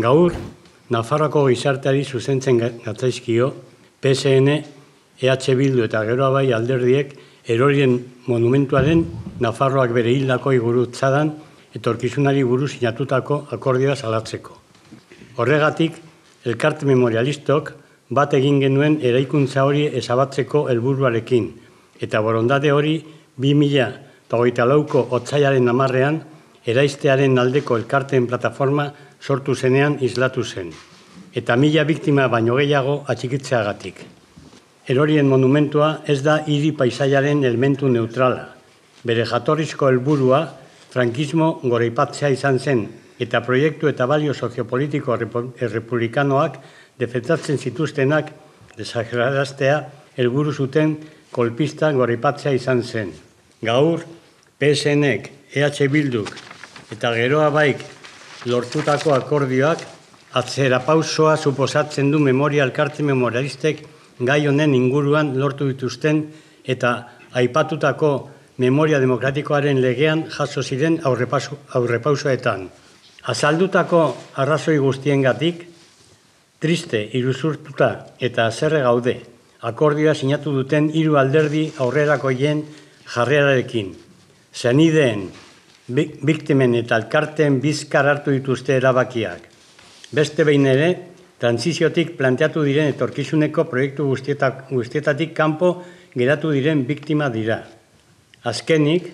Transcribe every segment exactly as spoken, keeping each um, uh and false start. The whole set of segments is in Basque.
Gaur, Nafarroako gizarteari zuzentzen gatzaizkio, P S N, E H Bildu eta Geroa Bai alderdiek erorien monumentuaren Nafarroak bere hildakoi gurutzadan etorkizunari buruz sinatutako akordioa salatzeko. Horregatik, elkarte memorialistok bat egin genuen eraikuntza hori ezabatzeko helburuarekin, eta borondate hori bi mila hogeita lauko otsailaren hamarrean eraiztearen aldeko elkarteen plataforma sortu zenean islatu zen, eta mila biktima baino gehiago atxikitzeagatik. Erorien monumentua ez da hiri paisaiaren elementu neutrala. Bere jatorrizko helburua frankismo goraipatzea izan zen, eta proiektu eta balio soziopolitiko errepublikanoak defendatzen zituztenak desagerraraztea helburu zuten kolpista goraipatzea izan zen. Gaur, P SNek, E H Bilduk eta Geroa Baik lortutako akordioak atzera pausoa suposatzen du memoria elkarte memorialistek gai honen inguruan lortu dituzten eta aipatutako memoria demokratikoaren legean jaso ziren aurrepausoetan. Azaldutako arrazoi guztiengatik, triste, iruzurtuta eta haserre gaude, akordioa sinatu duten hiru alderdi aurrerakoien jarrerarekin. Senideen, biktimen eta elkarteen bizkar hartu dituzte erabakiak. Beste behin ere, transiziotik planteatu diren etorkizuneko proiektu guztietatik kanpo geratu diren biktima dira. Azkenik,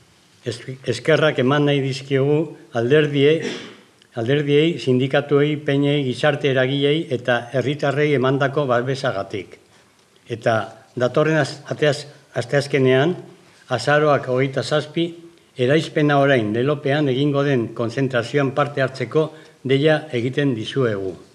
eskerrak eman nahi dizkiogu alderdiei, alderdiei, sindikatuei, peinei, gizarte eragilei eta herritarrei emandako babesagatik. Eta datorren asteazkenean, azaroak hogeita zazpi, eraizpena orain lelopean egingo den konzentrazioan parte hartzeko deia egiten dizuegu.